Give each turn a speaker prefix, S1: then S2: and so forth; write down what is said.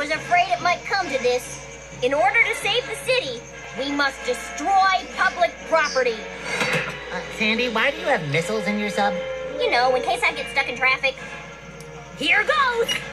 S1: was afraid it might come to this. In order to save the city, we must destroy public property.
S2: Sandy, why do you have missiles in your sub?
S1: You know, in case I get stuck in traffic. Here goes!